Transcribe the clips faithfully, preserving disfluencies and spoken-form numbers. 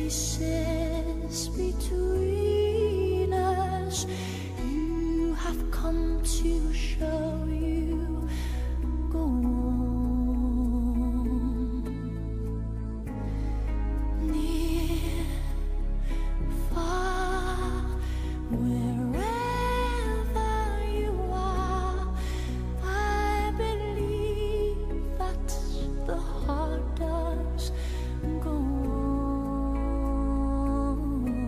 spaces between us. You have come to show you go on. Near, far, wherever you are, I believe that the heart does go on.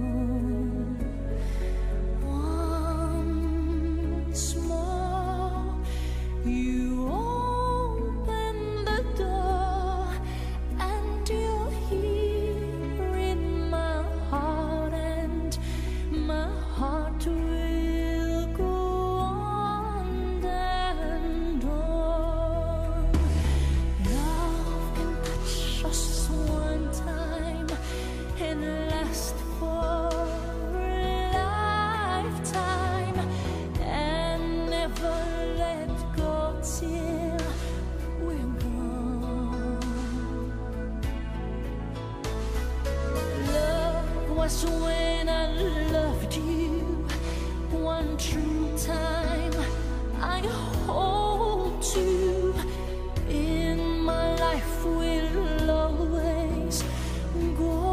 Once more, you open the door, and you're here in my heart, and my heart will go on and on. Love can touch us one time and last for a lifetime, and never let go till we're gone. Love was when I loved you one true time. I hold you in my life will always go